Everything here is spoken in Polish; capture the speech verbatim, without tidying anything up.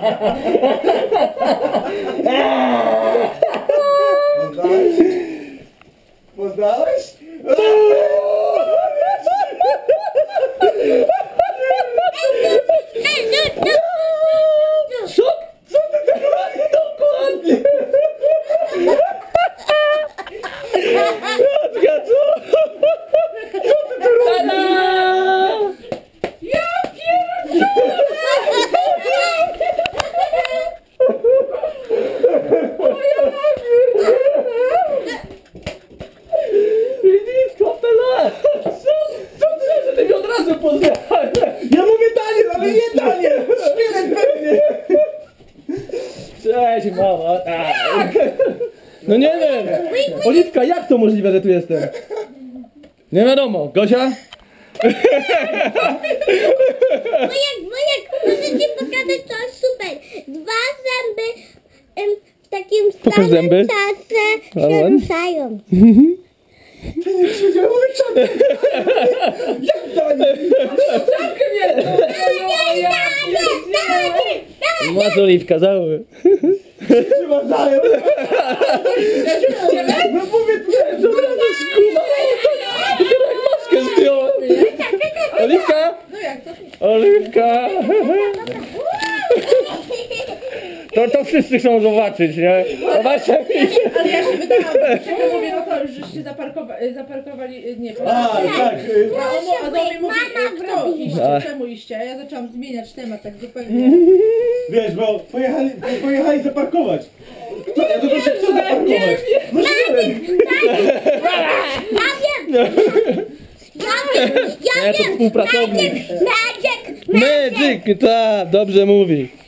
Poznałeś? Poznałeś? Co? Co ty tak robisz? Dokładnie! Jadka, co? Co ty tu robisz? Ja pierdolę! Widzisz, kopela! Co? Co ty, że ty mnie od razu poznałeś? Ja mówię Daniel, ale nie Daniel! Szkielet pewnie! Cześć, mama! No nie wiem! Oliwka, jak to możliwe, że tu jestem? Nie wiadomo. Gosia? Wujek, wujek, muszę ci pokazać coś super. Dwa zęby em, w takim Pokaż samym zęby. czasie się Alan? ruszają. Ty nie siedział, mówię czapkę! Jak Daniel? Czapkę wielką! Masz Oliwka, załóż. Trzeba Daniel! No mówię, ty Co teraz skuma? Teraz maskę zdjąłem. Oliwka? Oliwka? To, to wszyscy chcą zobaczyć, nie? Zobaczcie. Ale ja się wydałam, czego mówię, no to już żeście zaparkowa- zaparkowali, nie, A, tak. y, A on, a do mnie mówi, Mama kto zrobiła. iście, czemu iście? A ja zaczęłam zmieniać temat tak zupełnie. Wiesz, bo pojechali, pojechali zaparkować. Co, ja to proszę, co zaparkować? No nie wiem! Ja wiem! Ja wiem! Ja Nie, to wiem! współpracownik. Magic! Magic! Magic, tak, dobrze mówi.